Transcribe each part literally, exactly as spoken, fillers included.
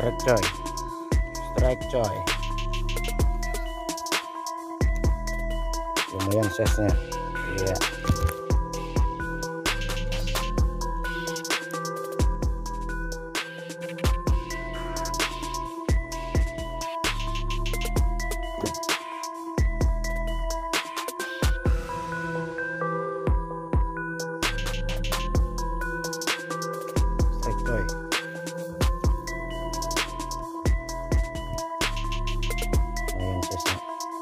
Strike coy, strike coy, lumayan size-nya. Iya. Strike coy. Lumayan size-nya.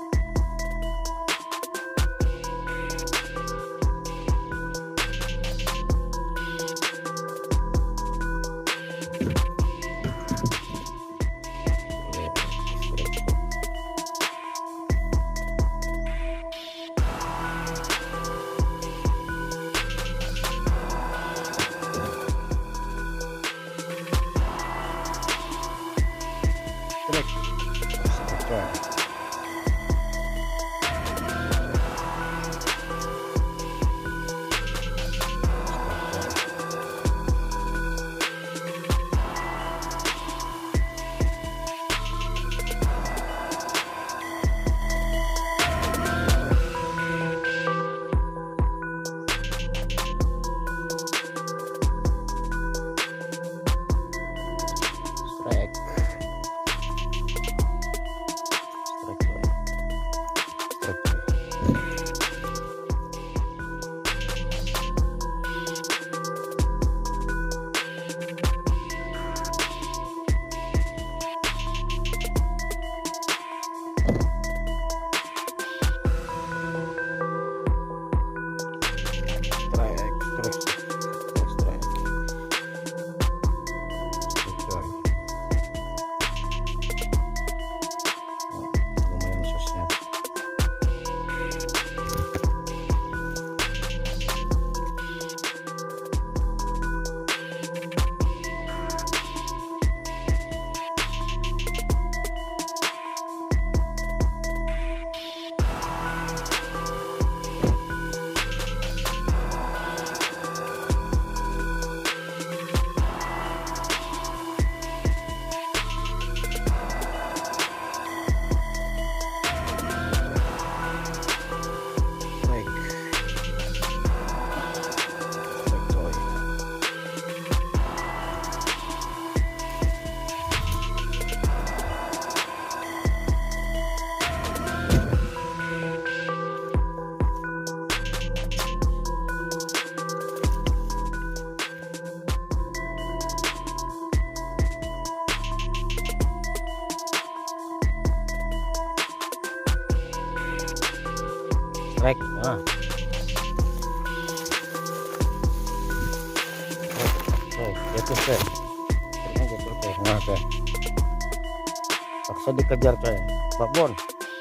Strike, ah. Oh, jatuh coy. Ternyata jatuh coy. Nah coy. Paksa dikejar coy. Babon.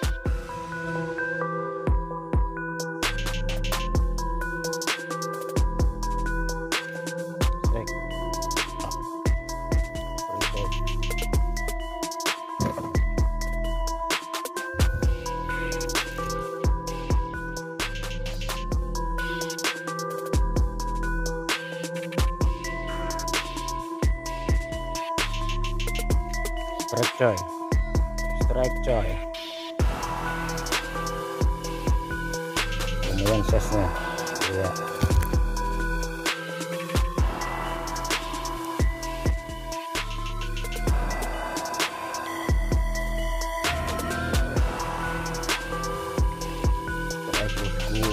Strike. Strike coy, strike coy, lumayan size-nya. Iya. Strike bosku,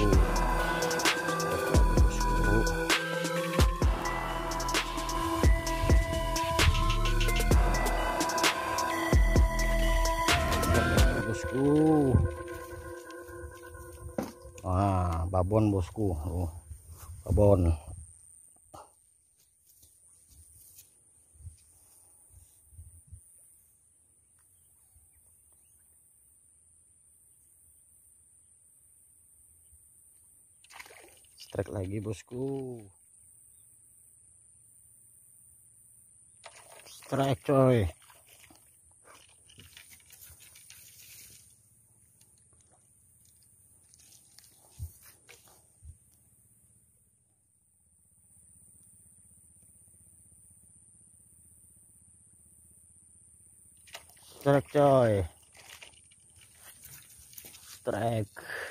strike bosku. Wah, babon bosku. Oh, babon. Strike lagi bosku. Strike coy. strike coy, strike.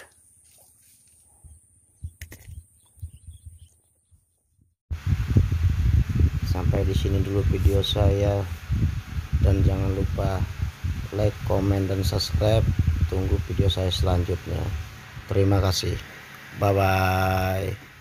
Sampai di sini dulu video saya, dan jangan lupa like, komen, dan subscribe. Tunggu video saya selanjutnya. Terima kasih, bye bye.